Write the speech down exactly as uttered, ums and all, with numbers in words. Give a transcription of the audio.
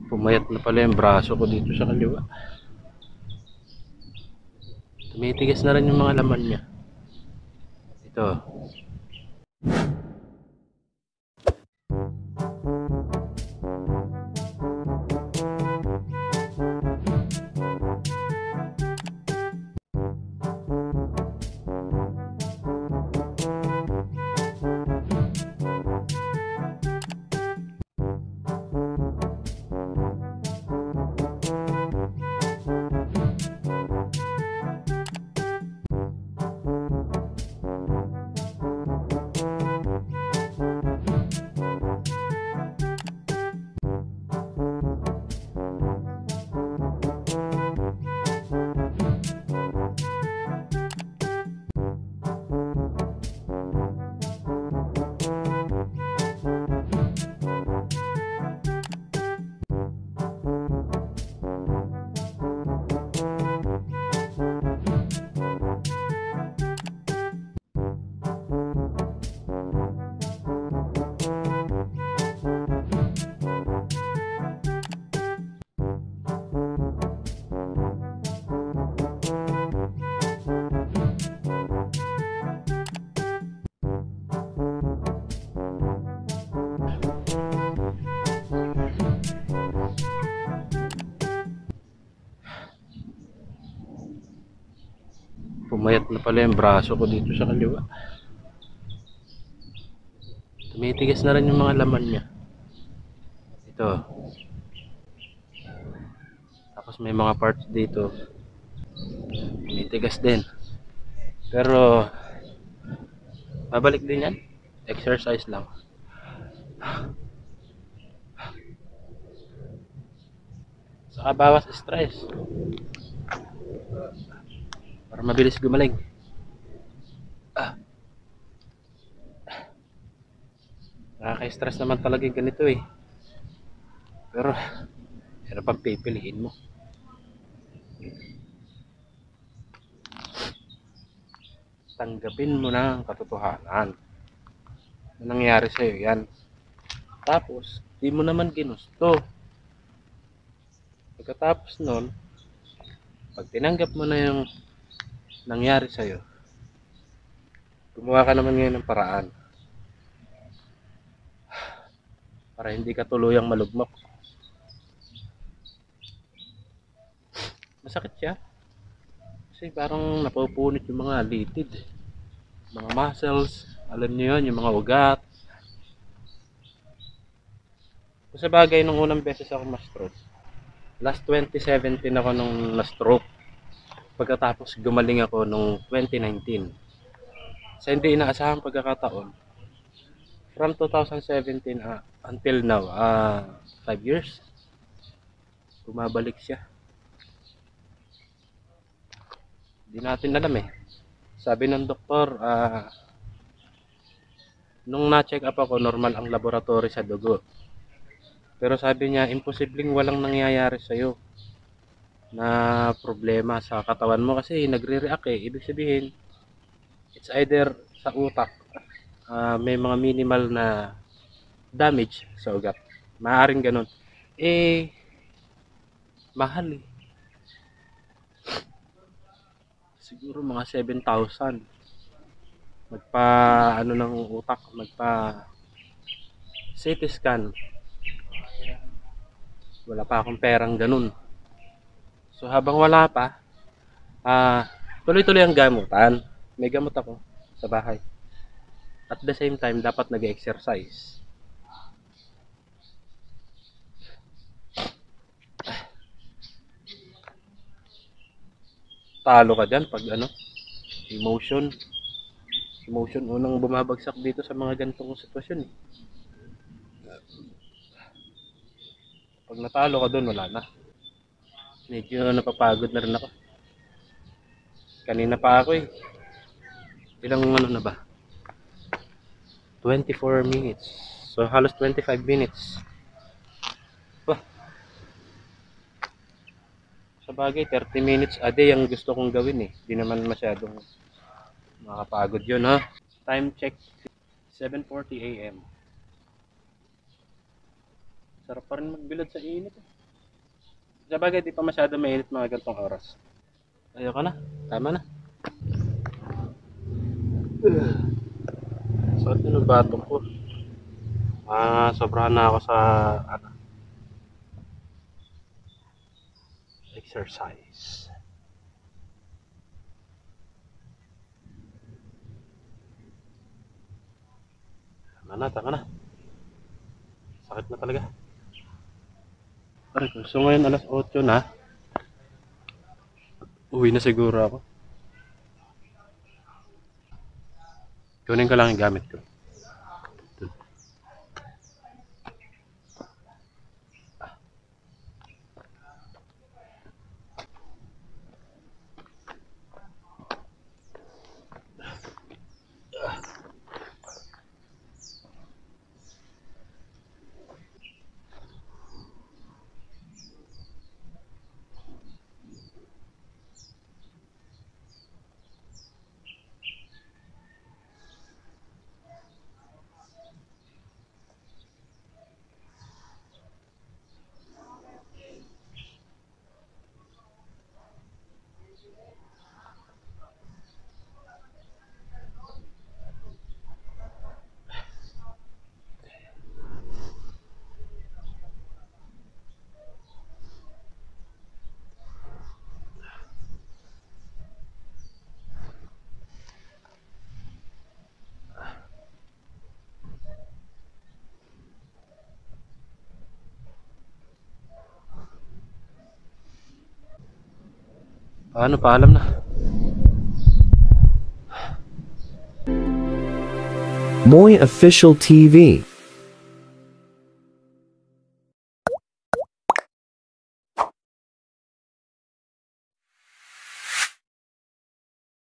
Pumayat na pala yung braso ko dito sa kaliwa. Tumitigas na rin yung mga laman niya. Ito. Pumayat na pala yung braso ko dito sa kaliwa. Tumitigas na rin yung mga laman niya. Ito. Tapos may mga parts dito. Tumitigas din. Pero babalik din yan. Exercise lang. Saka bawas stress. Para mabilis gumaling. Ah. Nakaka-stress naman talaga yung ganito eh. Pero hirap pang pipiliin mo. Tanggapin mo na ang katotohanan na nangyari sa'yo yan. Tapos, di mo naman ginusto. Pagkatapos nun, pag tinanggap mo na yung nangyari sa'yo, gumawa ka naman ngayon ng paraan para hindi ka tuluyang malugmok. Masakit siya kasi parang napupunit yung mga litid, mga muscles, alam niyo yun, yung mga ugat. Sa bagay, nung unang beses ako ma-stroke, last twenty seventeen ako nung na-stroke. Pagkatapos gumaling ako nung twenty nineteen. Sa hindi inaasahang pagkakataon, from two thousand seventeen uh, until now, uh, five years, bumabalik siya. Hindi natin alam eh. Sabi ng doktor, uh, nung na-check up ako, normal ang laboratory sa dugo. Pero sabi niya, imposibleng walang nangyayari sa'yo na problema sa katawan mo kasi nagre-react eh. Ibig sabihin, it's either sa utak, uh, may mga minimal na damage sa ugat. Maaaring ganun. Eh, mahal eh. Siguro mga seven thousand. Magpa, ano ng utak, magpa C T scan. Wala pa akong perang ganun. So habang wala pa, ah, tuloy-tuloy ang gamutan. May gamot ako sa bahay. At the same time, dapat nag-exercise. Talo ka dyan pag ano, emotion. Emotion unang bumabagsak dito sa mga ganitong sitwasyon eh. Pag natalo ka doon, wala na. Medyo napapagod na rin ako. Kanina pa ako eh. Ilang ano na ba? twenty-four minutes. So halos twenty-five minutes. Bah. Sa bagay, thirty minutes a day ang gusto kong gawin eh. Di naman masyadong makapagod yun ha. Time check, seven forty a m Sarap pa rin magbilad sa init eh. Sabagay, di pa masyado mainit mga gantong oras. Ayoko na. Tama na. Sakit na ng batong ko. Ah, sobrahan na ako sa ano, exercise. Tama na, tama na. Sakit na talaga. Aray ko, so ngayon alas otso na. Uwi na siguro ako. Kunin ko lang yung gamit ko. Paano? Paalam na. Moy Official T V.